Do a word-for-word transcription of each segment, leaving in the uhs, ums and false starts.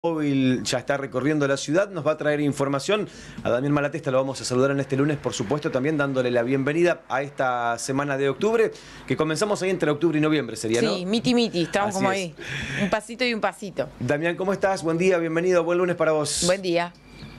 Móvil ya está recorriendo la ciudad, nos va a traer información. A Damián Malatesta lo vamos a saludar en este lunes, por supuesto, también dándole la bienvenida a esta semana de octubre, que comenzamos ahí entre octubre y noviembre, sería, ¿no? Sí, miti miti, estamos Así como es. ahí, un pasito y un pasito. Damián, ¿cómo estás? Buen día, bienvenido, buen lunes para vos. Buen día.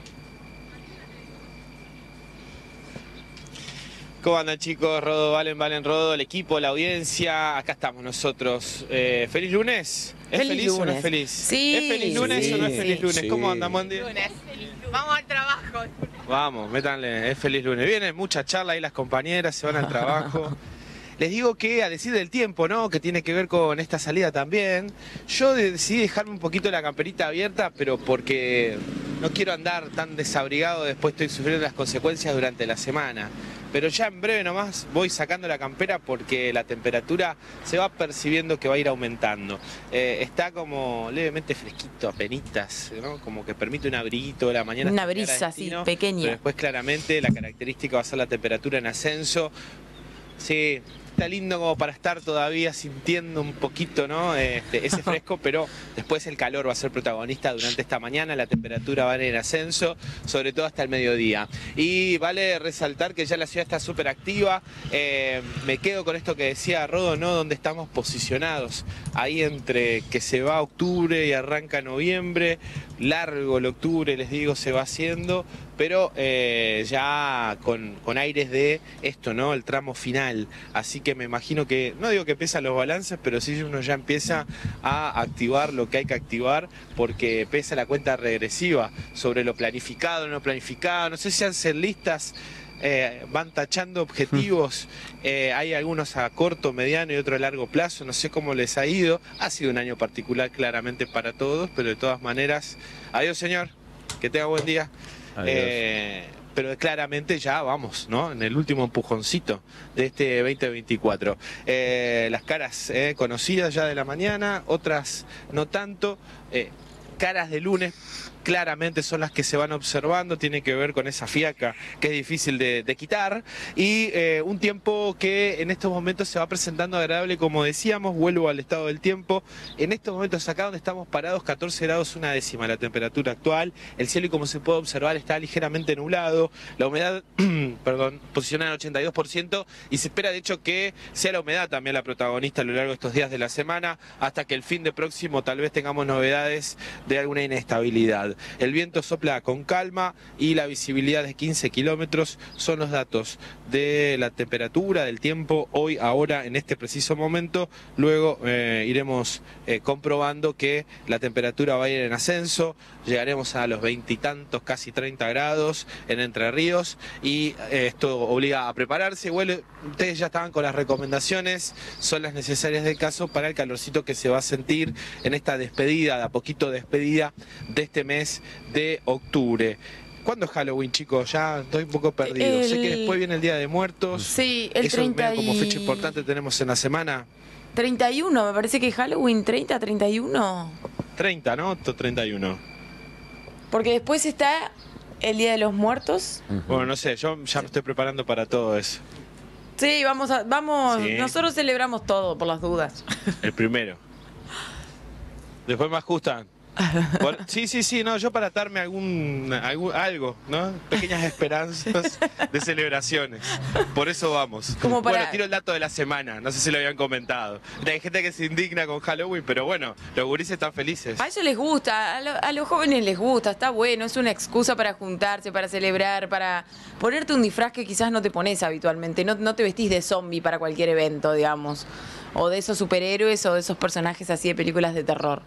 ¿Cómo andan, chicos? Rodo, Valen, Valen, Rodo, el equipo, la audiencia. Acá estamos nosotros. Eh, ¿Feliz lunes? ¿Es Feliz feliz o no lunes. es feliz? Sí. ¿Es feliz lunes Sí, o no es feliz sí, lunes? sí. ¿Cómo andan? Buen día. Lunes. Vamos al trabajo. Vamos, métanle, es feliz lunes. Viene mucha charla ahí las compañeras, se van al trabajo. Les digo que a decir del tiempo, ¿no? Que tiene que ver con esta salida también. Yo decidí dejarme un poquito la camperita abierta, pero porque no quiero andar tan desabrigado, después estoy sufriendo las consecuencias durante la semana. Pero ya en breve nomás voy sacando la campera porque la temperatura se va percibiendo que va a ir aumentando. Eh, está como levemente fresquito, apenitas, ¿no? Como que permite un abriguito de la mañana. Una hasta llegar a brisa así, destino, pequeña. Pero después claramente la característica va a ser la temperatura en ascenso. Sí, está lindo como para estar todavía sintiendo un poquito, ¿no? Este, ese fresco, pero después el calor va a ser protagonista durante esta mañana, la temperatura va a ir en ascenso, sobre todo hasta el mediodía. Y vale resaltar que ya la ciudad está súper activa, eh, me quedo con esto que decía Rodo, ¿no? Donde estamos posicionados, ahí entre que se va octubre y arranca noviembre, largo el octubre, les digo, se va haciendo, pero eh, ya con, con aires de esto, ¿no? El tramo final. Así que me imagino que, no digo que pesan los balances, pero sí uno ya empieza a activar lo que hay que activar, porque pesa la cuenta regresiva sobre lo planificado, no planificado. No sé si hacen listas, eh, van tachando objetivos, eh, hay algunos a corto, mediano y otros a largo plazo. No sé cómo les ha ido. Ha sido un año particular claramente para todos, pero de todas maneras, adiós señor, que tenga buen día. Eh, pero claramente ya vamos, ¿no? En el último empujoncito de este veinte veinticuatro. Eh, las caras eh, conocidas ya de la mañana, otras no tanto. Eh, caras de lunes claramente son las que se van observando, tiene que ver con esa fiaca que es difícil de, de quitar, y eh, un tiempo que en estos momentos se va presentando agradable, como decíamos. Vuelvo al estado del tiempo. En estos momentos acá donde estamos parados, catorce grados una décima la temperatura actual, el cielo, y como se puede observar, está ligeramente nublado, la humedad, perdón, posicionada en ochenta y dos por ciento, y se espera de hecho que sea la humedad también la protagonista a lo largo de estos días de la semana, hasta que el fin de próximo tal vez tengamos novedades de alguna inestabilidad. El viento sopla con calma y la visibilidad de quince kilómetros. Son los datos de la temperatura, del tiempo, hoy, ahora, en este preciso momento. Luego eh, iremos eh, comprobando que la temperatura va a ir en ascenso. Llegaremos a los veintitantos, casi treinta grados en Entre Ríos, y eh, esto obliga a prepararse. Bueno, ustedes ya estaban con las recomendaciones, son las necesarias del caso para el calorcito que se va a sentir en esta despedida, de a poquito despedida de este mes de octubre. ¿Cuándo es Halloween, chicos? Ya estoy un poco perdido. El... Sé que después viene el Día de Muertos. Sí, el Eso treinta es como y... fecha importante tenemos en la semana. treinta y uno, me parece que Halloween, treinta, treinta y uno. treinta, ¿no? treinta y uno. Porque después está el Día de los Muertos. Uh-huh. Bueno, no sé, yo ya me estoy preparando para todo eso. Sí, vamos a, vamos, Sí. nosotros celebramos todo por las dudas. El primero. Después me ajustan. Por- sí, sí, sí, no, yo para atarme algún, algún algo, ¿no? Pequeñas esperanzas de celebraciones. Por eso vamos. Como para- Bueno, tiro el dato de la semana, no sé si lo habían comentado. Hay gente que se indigna con Halloween, pero bueno, los gurises están felices. A ellos les gusta, a, lo- a los jóvenes les gusta, está bueno, es una excusa para juntarse, para celebrar, para ponerte un disfraz que quizás no te pones habitualmente, no, no te vestís de zombie para cualquier evento, digamos, o de esos superhéroes o de esos personajes así de películas de terror.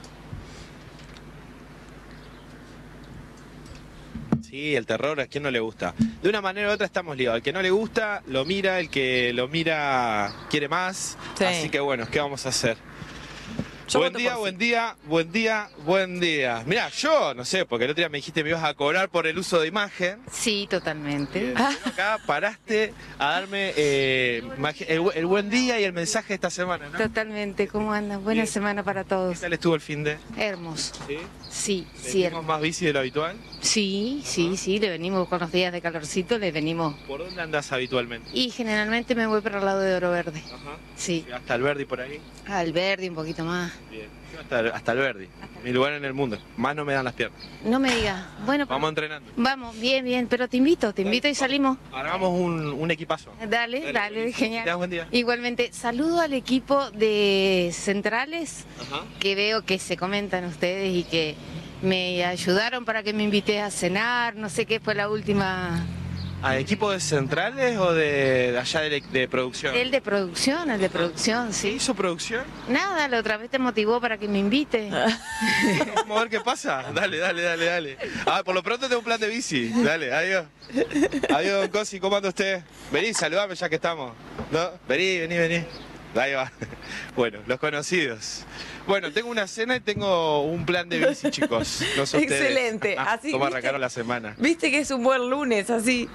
Sí, el terror, ¿a quién no le gusta? De una manera u otra estamos ligados. Al que no le gusta, lo mira, el que lo mira quiere más. Sí. Así que bueno, ¿qué vamos a hacer? Yo Buen voto día, por buen sí. día, buen día, buen día. Mirá, yo no sé, porque el otro día me dijiste que me ibas a cobrar por el uso de imagen. Sí, totalmente. Pero acá paraste a darme eh, imagi- el, bu- el buen día y el mensaje de esta semana, ¿no? Totalmente. ¿Cómo andan? Buena Bien. semana para ¿Qué todos. tal estuvo el fin de? Hermoso. ¿Sí? Sí, sí, ¿Tenemos hermoso. más bici de lo habitual? Sí, sí, sí, le venimos con los días de calorcito, le venimos. ¿Por dónde andás habitualmente? Y generalmente me voy para el lado de Oro Verde. Ajá. Sí, Hasta el Verdi por ahí. al Verde un poquito más. Bien. Yo hasta, hasta el Verdi, mi lugar en el mundo. Más no me dan las piernas. No me digas. Bueno, Vamos entrenando. vamos, bien, bien, pero te invito, te invito y salimos. Ahora hagamos un, un equipazo. Dale, dale, buenísimo. Que genial. tengas buen día. Igualmente, saludo al equipo de Centrales, Ajá. que veo que se comentan ustedes y que me ayudaron para que me invites a cenar, no sé qué fue la última. ¿A equipo de centrales o de, de allá de, de producción? El de producción, el de producción, ¿Qué sí. hizo producción? Nada, la otra vez te motivó para que me invite. Vamos a ver qué pasa. Dale, dale, dale, dale. Ah, por lo pronto tengo un plan de bici. Dale, adiós. Adiós, don Cosi, ¿cómo anda usted? Vení, saludame ya que estamos. ¿No? Vení, vení, vení. Ahí va. Bueno, los conocidos. Bueno, tengo una cena y tengo un plan de bici, chicos. No sé ustedes. Excelente. Ah, Así, ¿Cómo ¿viste? arrancaron la semana? Viste que es un buen lunes, así.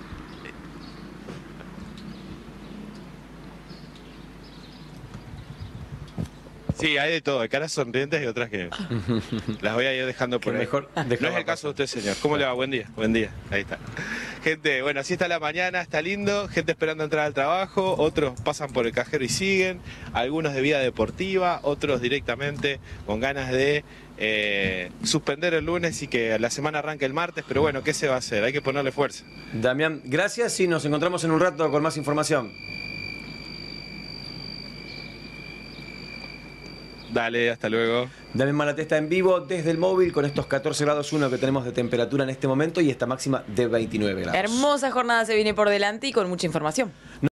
Sí, hay de todo, hay caras sonrientes y otras que las voy a ir dejando por Que ahí. mejor No es dejarla el caso de pasar. usted, señor. ¿Cómo le va? Buen día, buen día. Ahí está. Gente, bueno, así está la mañana, está lindo. Gente esperando entrar al trabajo, otros pasan por el cajero y siguen. Algunos de vida deportiva, otros directamente con ganas de eh, suspender el lunes y que la semana arranque el martes. Pero bueno, ¿qué se va a hacer? Hay que ponerle fuerza. Damián, gracias y nos encontramos en un rato con más información. Dale, hasta luego. Damián Malatesta en vivo desde el móvil con estos catorce grados uno que tenemos de temperatura en este momento y esta máxima de veintinueve grados. Hermosa jornada se viene por delante y con mucha información.